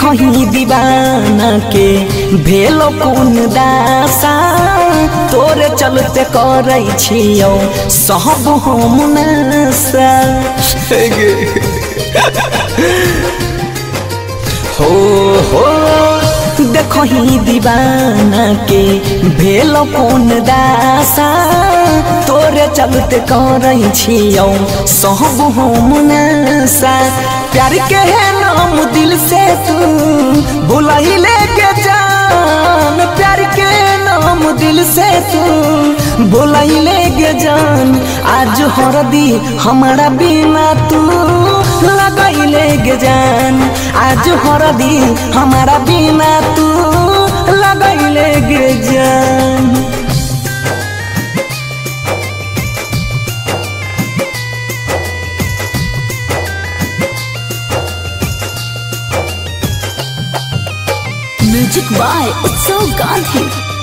देखही दीवाना के भेलो कौन दासा तोरे चलते करे छियो सब हम नशा हो देखही दीवाना के भेलो कौन दासा तोरे चलते करे छियो सब हम नशा प्यार के है नाम दिल से तू भुलाई लेके जान प्यार के नाम दिल से तू भुलाई लेके जान आज हरदी हमारा बिना तू लगाई लेके जान आज हरदी हमारा बिना तू लगाई लेके जान म्यूजिक बाय उत्सव गांधी।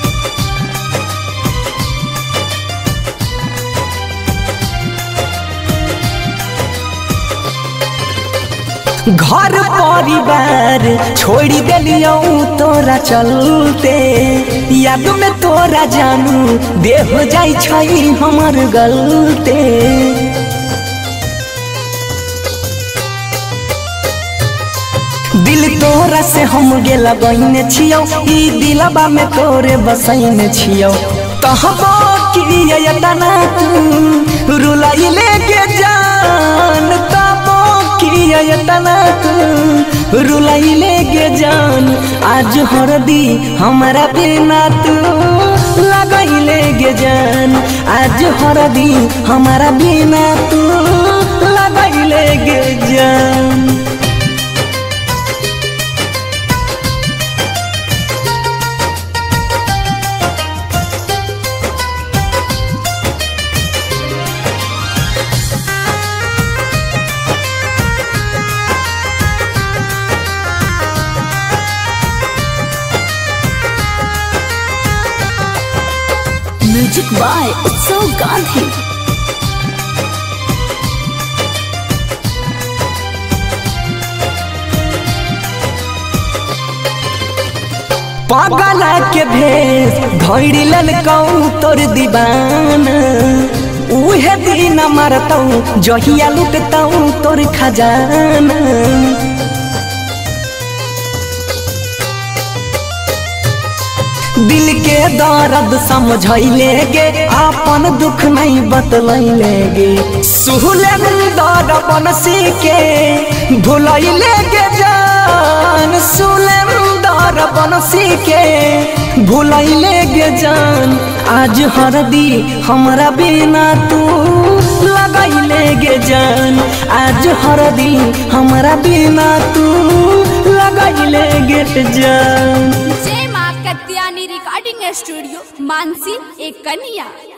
घर परिवार छोड़ी दिलियो तोरा चलते याद में तोरा जानू देह जाई छई हमर गलते दिल तोरा से हम गेला बहिने छियो ई दिलबा में तोरे बसैने छियो कहबो कि ये तना तू रुलाई लेके जान तबो कि ये तना तू रुलाई लेके जान आज हरदी हमारा बिना तू लगाई लेके जान आज हरदी हमारा बिना तू लगाई लेके जान म्यूजिक बाय उत्सव गांधी। पागला के भेष धैरी ललकऊ तोर दीवाना उहे दिन मरतऊ जहिया लुटतऊ तोर खजाना दिल के दर्द समझैले गे अपन दुख नहीं बतलैले गे सुहले दर्द बनसी के भुलैले गे जान सुहले दर्द बनसी के भुलैले गे जान आज हरदी हमरा बिना तू लगैले गे जान आज हरदी हमरा बिना तू लगैले गे जान। रिकॉर्डिंग स्टूडियो मानसी एक कन्या।